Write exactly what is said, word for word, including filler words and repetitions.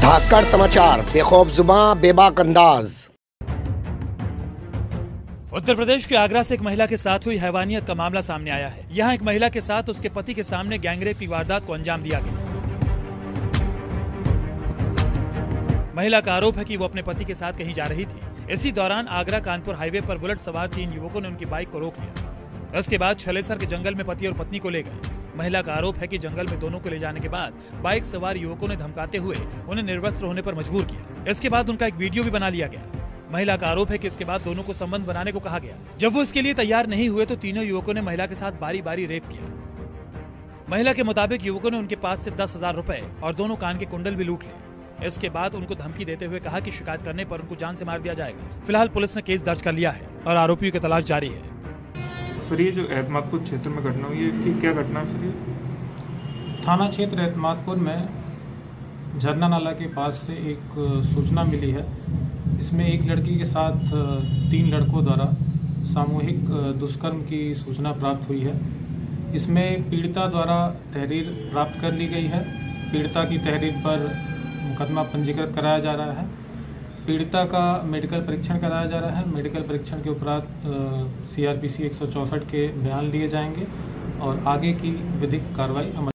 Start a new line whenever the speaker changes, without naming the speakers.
धाकड़ समाचार, बेखौफ जुबां बेबाक अंदाज।
उत्तर प्रदेश के आगरा से एक महिला के साथ हुई हैवानियत का मामला सामने आया है। यहाँ एक महिला के साथ उसके पति के सामने गैंगरेप की वारदात को अंजाम दिया गया। महिला का आरोप है कि वो अपने पति के साथ कहीं जा रही थी। इसी दौरान आगरा कानपुर हाईवे पर बुलेट सवार तीन युवकों ने उनकी बाइक को रोक लिया। इसके बाद छलेसर के जंगल में पति और पत्नी को ले गए। महिला का आरोप है कि जंगल में दोनों को ले जाने के बाद बाइक सवार युवकों ने धमकाते हुए उन्हें निर्वस्त्र होने पर मजबूर किया। इसके बाद उनका एक वीडियो भी बना लिया गया। महिला का आरोप है कि इसके बाद दोनों को संबंध बनाने को कहा गया। जब वो इसके लिए तैयार नहीं हुए तो तीनों युवकों ने महिला के साथ बारी बारी रेप किया। महिला के मुताबिक युवकों ने उनके पास से दस हजार रुपए और दोनों कान के कुंडल भी लूट लिए। इसके बाद उनको धमकी देते हुए कहा कि शिकायत करने पर उनको जान से मार दिया जाएगा। फिलहाल पुलिस ने केस दर्ज कर लिया है और आरोपियों की तलाश जारी है।
सर, ये जो एतमादपुर क्षेत्र में घटना हुई है, इसकी क्या घटना है सर? ये
थाना क्षेत्र एतमादपुर में झरना नाला के पास से एक सूचना मिली है। इसमें एक लड़की के साथ तीन लड़कों द्वारा सामूहिक दुष्कर्म की सूचना प्राप्त हुई है। इसमें पीड़िता द्वारा तहरीर प्राप्त कर ली गई है। पीड़िता की तहरीर पर मुकदमा पंजीकृत कराया जा रहा है। पीड़िता का मेडिकल परीक्षण कराया जा रहा है। मेडिकल परीक्षण के उपरांत सीआरपीसी एक सौ चौसठ के बयान लिए जाएंगे और आगे की विधिक कार्रवाई अमल